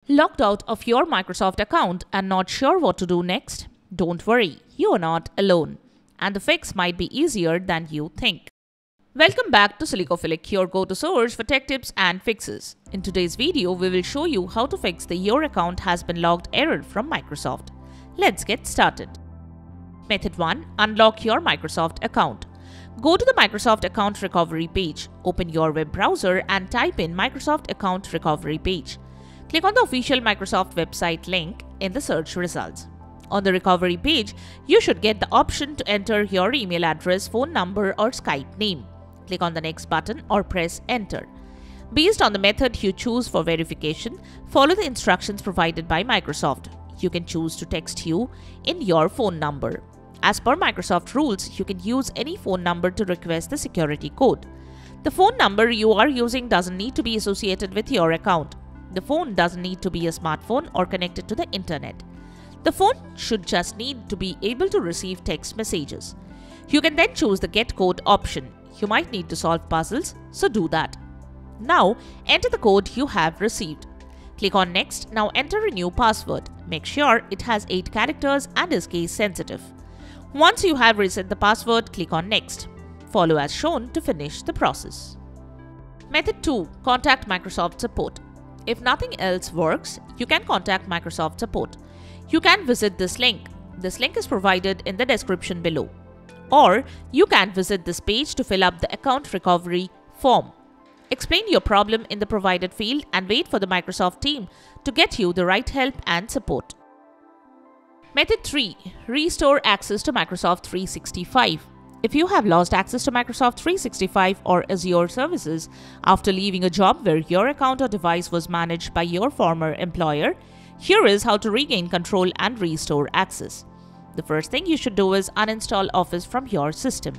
Logged out of your Microsoft account and not sure what to do next? Don't worry, you are not alone. And the fix might be easier than you think. Welcome back to Silicophilic, your go-to source for tech tips and fixes. In today's video, we will show you how to fix the Your account has been logged error from Microsoft. Let's get started. Method 1. Unlock your Microsoft account. Go to the Microsoft Account Recovery page. Open your web browser and type in Microsoft Account Recovery page. Click on the official Microsoft website link in the search results. On the recovery page, you should get the option to enter your email address, phone number or Skype name. Click on the next button or press enter. Based on the method you choose for verification, follow the instructions provided by Microsoft. You can choose to text you in your phone number. As per Microsoft rules, you can use any phone number to request the security code. The phone number you are using doesn't need to be associated with your account. The phone doesn't need to be a smartphone or connected to the internet. The phone should just need to be able to receive text messages. You can then choose the Get Code option. You might need to solve puzzles, so do that. Now, enter the code you have received. Click on Next. Now enter a new password. Make sure it has 8 characters and is case sensitive. Once you have reset the password, click on Next. Follow as shown to finish the process. Method 2. Contact Microsoft Support. If nothing else works, you can contact Microsoft Support. You can visit this link. This link is provided in the description below. Or you can visit this page to fill up the account recovery form. Explain your problem in the provided field and wait for the Microsoft team to get you the right help and support. Method 3. Restore access to Microsoft 365. If you have lost access to Microsoft 365 or Azure services after leaving a job where your account or device was managed by your former employer, here is how to regain control and restore access. The first thing you should do is uninstall Office from your system.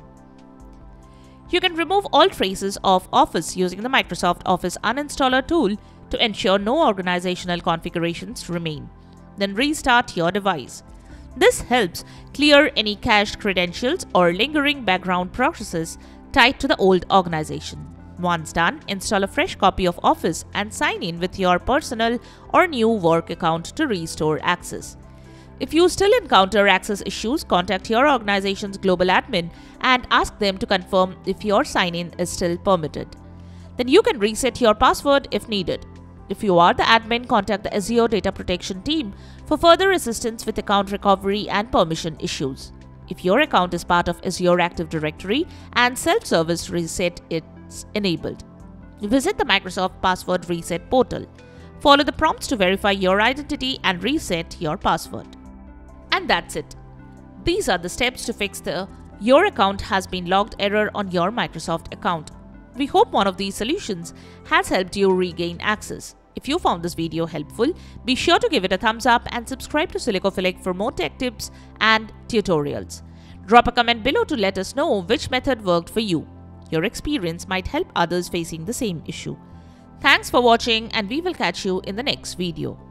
You can remove all traces of Office using the Microsoft Office Uninstaller tool to ensure no organizational configurations remain. Then restart your device. This helps clear any cached credentials or lingering background processes tied to the old organization. Once done, install a fresh copy of Office and sign in with your personal or new work account to restore access. If you still encounter access issues, contact your organization's global admin and ask them to confirm if your sign-in is still permitted. Then you can reset your password if needed. If you are the admin, contact the Azure Data Protection team for further assistance with account recovery and permission issues. If your account is part of Azure Active Directory and self-service reset is enabled, visit the Microsoft Password Reset portal. Follow the prompts to verify your identity and reset your password. And that's it. These are the steps to fix the Your account has been logged error on your Microsoft account. We hope one of these solutions has helped you regain access. If you found this video helpful, be sure to give it a thumbs up and subscribe to Silicophilic for more tech tips and tutorials. Drop a comment below to let us know which method worked for you. Your experience might help others facing the same issue. Thanks for watching and we will catch you in the next video.